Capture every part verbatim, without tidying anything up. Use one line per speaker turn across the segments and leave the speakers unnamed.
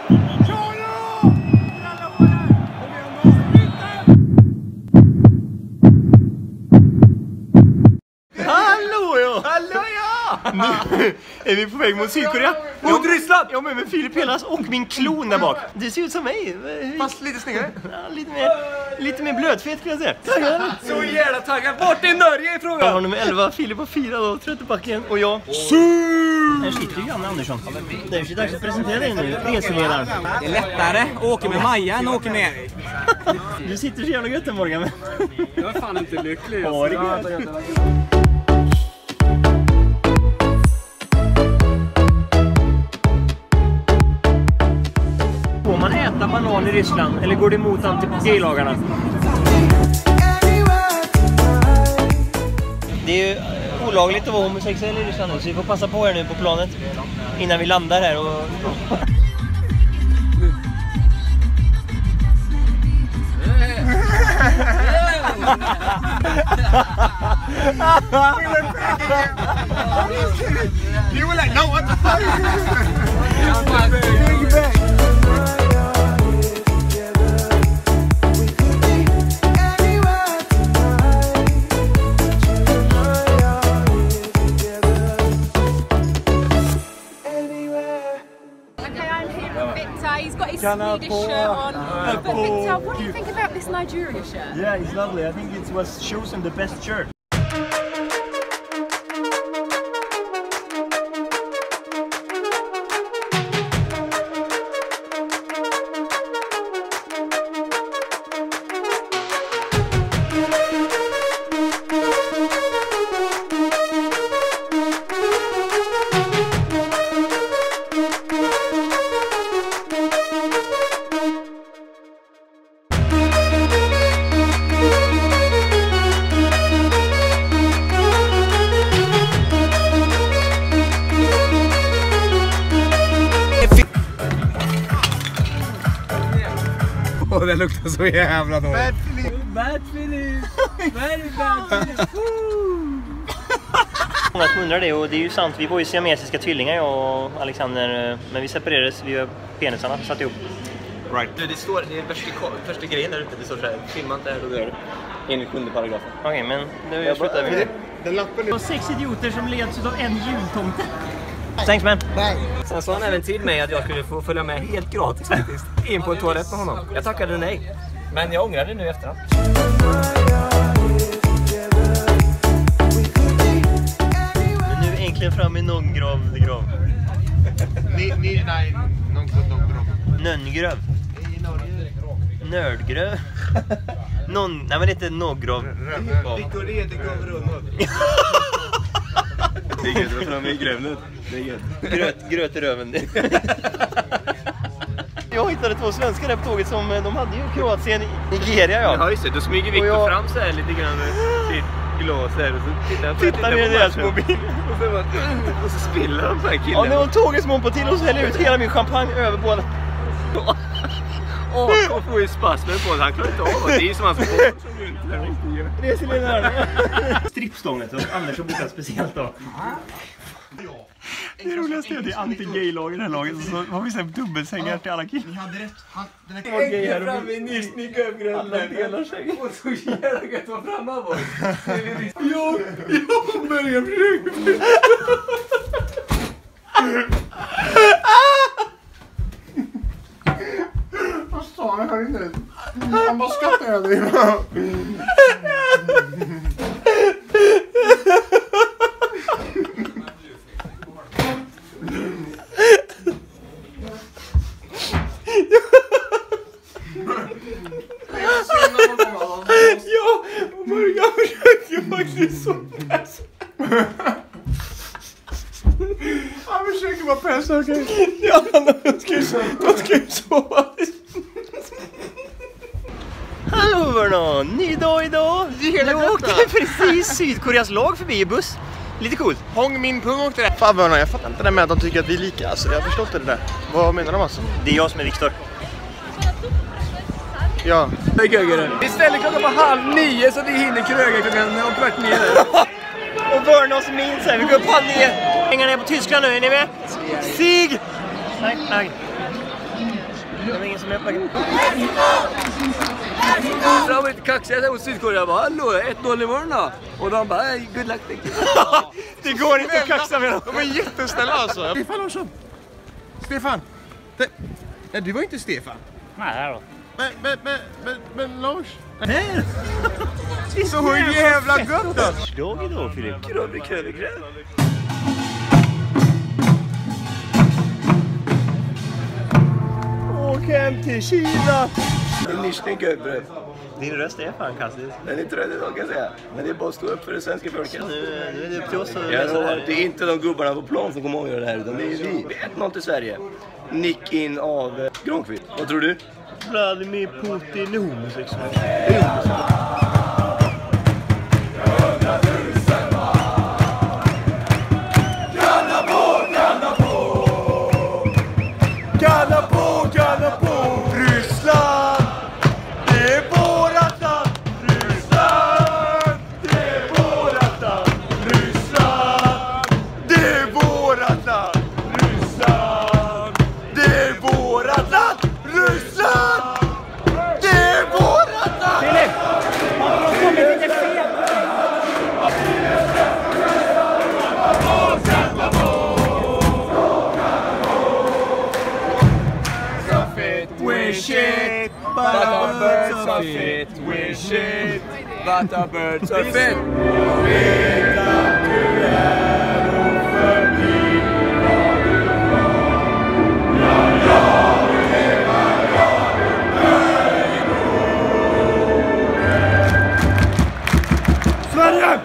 Hallå ja!
Hallå ja!
Nu är vi på väg mot Sydkorea.
Mot Ryssland!
Ja, men med Filip Pelas och min klon där bak. Det ser ut som mig.
Fast lite snyggare.
Ja, lite mer, lite mer blötfet kan jag säga. Taggad.
Så jävla taggad. Vart är Norge i frågan?
Jag har nummer elva, Filip på fyra då, Tröttebacken och jag. Här sitter ju Janne Andersson. Det är ju dags att presentera dig nu, reseledaren.
Det är lättare att åka med Maja än att åka med dig.
Du sitter så jävla gött den Morgan.
Jag är fan inte lycklig.
Ja, det är gött. Får man äta banan i Ryssland eller går det emot anti-gay-lagarna? Det är ju olagligt att vara homosexuell i Ryssland nu, så vi får passa på här nu på planet innan vi landar här och...
You were like, no, what the fuck?
He's got his Swedish shirt on. But Victor, what do you think about this Nigeria shirt?
Yeah, it's lovely. I think it was chosen the best shirt.
Åh, det luktar så jävla dåligt.
Bad Philip.
Bad Philip. Very bad Philip.
Många som undrar det, och det är ju sant. Vi var ju siamesiska tvillingar, jag och Alexander, men vi separerades, vi var penisarna satt ihop.
Right.
Det står, det är första, första grejen där ute, det står så här, filma inte här och där, enligt sjunde paragrafen.
Okej, okay, men nu slutar vi.
Den lappen
Det var sex idioter som leds av en jultomte. Thanks man.
Sen sa han även till mig att jag skulle få följa med helt gratis faktiskt, in på en toalett med honom. Jag tackade nej, men jag ångrar det nu efterhand.
Men nu är äntligen fram i någon grav, grav.
Ni, ni, nej, någon god grav.
Nöngröv. Nördgröv. Någon, nej men det är inte någrav.
Victor Redegaard Rönnåd.
Det är gött att fram i grävnet. Det är gött.
Gröt, gröt i röven. Jag hittade två svenskar där på tåget som de hade ju Kroatien, Nigeria ja.
Ja just det, då smyger Victor
jag...
fram så här lite grann med sitt glas här och så tittar han på,
Tittar ner i deras mobil.
Och så, bara, och så spiller han på den här killen.
Ja, när hon tåget som hon på till och så häller ut hela min champagne över båda.
Åh, han får ju spasmer på det, han klarar inte av det. Det är som hans båt som inte
Reseledaren. Strippstånget och Anders har bokat speciellt då. Det roligaste är att det är anti-gay-lag i den här laget. Så har vi sen dubbelsängar till alla killar.
Ni hade rätt. Han, den är
var gay här och
fram i nyss, ni gövgrön.
alla delar sig.
Och så jävla gött att vara framme av oss.
Jag, jag börjar försöka. Vad sa han här inne? Han bara skrattar över dig.
Ja, och Morgan försökte ju faktiskt så pass.
Han försöker vara päs, okej?
Ja, de ska ju, de ska ju sova. Hallå Vernon, ny dag idag. Nu åkte precis Sydkoreas lag förbi i buss. Lite coolt.
Hong Min Pung åkte det. Fan Vernon, jag fattar inte det med att de tycker att vi är lika. Alltså, jag förstår inte det där. Vad menar de alltså?
Det är jag som är Viktor.
Ja.
Vi ställer klockan på halv nio så att vi hinner kröga klockan och kvart nio.
Och Vörnås minns här, vi går upp halv nio. Pengarna är på Tyskland nu, är ni med? Sig! Tack, tack. Det var ingen som öppnade.
Så de var lite kaxiga mot Sydkorea. Jag bara, hallå, ett noll i morgon då. Och de bara, hey, good luck, thank you.
Det går inte att kaxa med dem.
De är jättesnälla alltså.
Stefan Larsson. Stefan. Det, nej, det var inte Stefan.
Nej, här då.
Men, men, men, men, men Lars.
Nej.
Så jävla gott då.
Slag idag, Filip.
Kröbrig, kröbrig, kröbrig.
Åk hem till Kina.
Nischen Göbröd.
Din röst är fantastisk.
Den är inte röd idag kan jag säga. Men det är bara att stå upp för det svenska folket.
Nu, nu är det upp till oss att
Jag
läsa det
lovar,
här.
det är inte de gubbarna på plan som kommer att göra det här, utan det är vi. ett noll till Sverige. Nick in av eh, Granqvist. Vad tror du?
Vladimir Putin är homosexuell. Det är homosexuell.
Galla på, galla på! Ryssland! Det är vårat land! Ryssland! Det är vårat land! Ryssland! Det är vårat land! Ryssland! Det är vårat land! Ryssland! Det är vårat land!
Filip! Har de kommit lite fel?
Wish it, but our birds are fit. Wish it, but our birds are fit.
Sverige!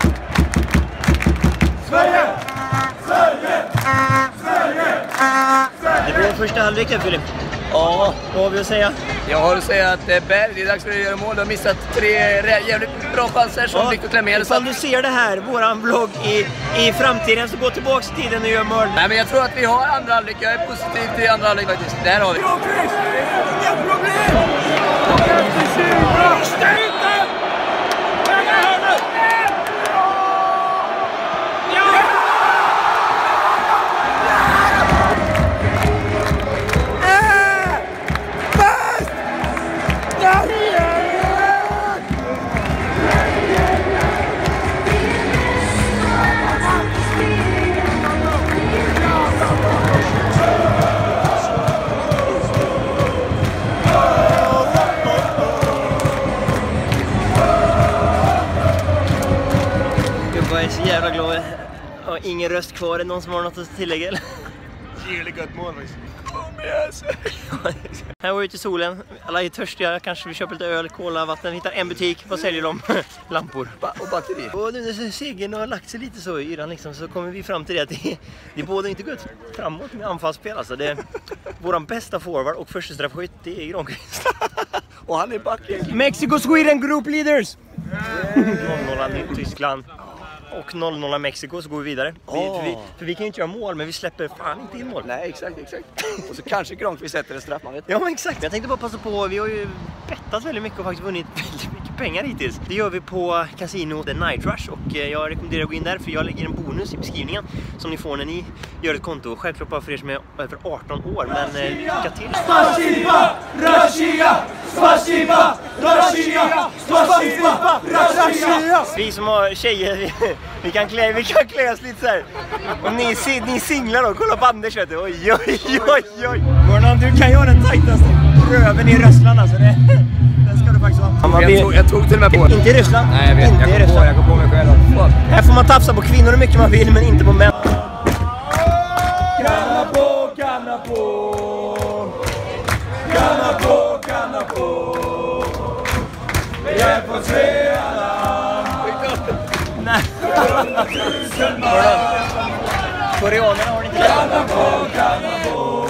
Sverige! Sverige! Sverige!
Det var första halvlek här, Filip. Ja, vad har vi att säga?
Jag har att säga att eh, Berg, det är dags för att göra mål. Du har missat tre rä- jävligt bra chanser som Victor Klemmer.
Ifall du ser det här, våran vlogg i, i framtiden, så gå tillbaka till tiden och gör mål.
Nej, men jag tror att vi har andra halvlek. Jag är positiv till andra halvlek faktiskt. Där har vi.
Inga problem!
Jag är så jävla glad. Jag har ingen röst kvar. Är det någon som har något att tillägga? Eller?
Jävligt gott mål faktiskt.
Här var vi ute i solen. Alla är törstiga. Kanske vi köper lite öl, cola, vatten. Hittar en butik. Vad säljer de? Lampor.
Ba- och batteri.
Och nu när segern har lagt sig lite så i yran liksom, så kommer vi fram till det att det, det är både inte gått framåt med anfallsspel. Alltså det är våran bästa forward och första straffskytt, det är Granqvist.
Och han är backen.
Mexico, Sweden, group leaders! noll noll i Tyskland. Och noll noll Mexiko, så går vi vidare. Vi, för, vi, för vi kan ju inte göra mål, men vi släpper fan inte in mål.
Nej, exakt, exakt. Och så kanske Granqvist sätter en straff, man vet.
Ja, men exakt. Jag tänkte bara passa på, vi har ju bettat väldigt mycket och faktiskt vunnit väldigt mycket pengar hittills. Det gör vi på Casino The Night Rush och jag rekommenderar att gå in där, för jag lägger en bonus i beskrivningen som ni får när ni gör ett konto. Självklart bara för er som är över arton år, men eh, lycka till!
Spasiba! Russia! Spasiba! Russia! Spasiba! Russia!
Vi som har tjejer, vi, vi kan klä, vi kan klä oss lite så här. Och ni, ni singlar då, kolla på Anders, vet du. Oj, oj, oj, oj. Morgon, du kan göra den tajtaste röven i Ryssland, alltså det. Den ska du faktiskt ha.
Jag tog, jag tog till och med på det.
Inte i Ryssland.
Nej, jag vet.
Inte
Jag
i
kom på,
Ryssland.
jag kom på mig själv. Fuck.
Här får man tafsa på kvinnor hur mycket man vill, men inte på män.
Ganna på, ganna på. Ganna på, ganna på. Jag är på Svealand.
Nej. Koreanerna har inte det.
Ganna på, ganna på.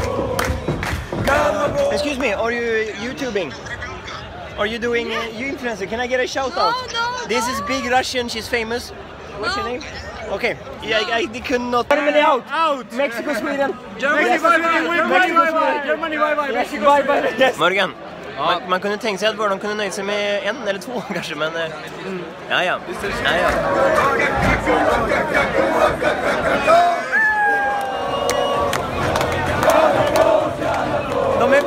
Ganna på.
Excuse me, are you YouTubing? Are you doing uh, you influencer? Can I get a shout out?
No, no,
This is Big Russian, she's famous. What's your name? Okay, yeah, I, I could not. Germany out! Out! Mexico, Sweden!
Germany,
Yes.
bye, bye, bye,
Mexico,
bye, bye,
Sweden.
Germany, bye, bye,
Yes,
Mexico,
bye,
Sweden.
bye. Yes. Morgan, man, man kunde tänka sig att Bördan kunde nöjt sig med en eller två kanske, men eh, ja, ja. Ja, ja. De är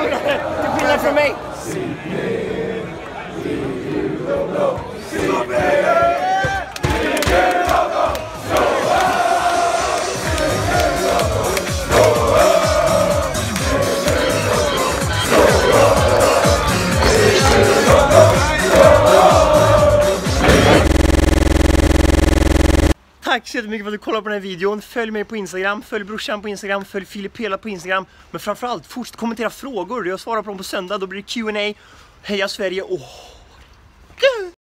Till skillnad från mig.
Tack så jättemycket för att du kollade på den här videon. Följ mig på Instagram, följ brorsan på Instagram, följ Filip Hela på Instagram. Men framförallt, fortsätt kommentera frågor. Jag svarar på dem på söndag, då blir det Q and A. Heja Sverige! Oh.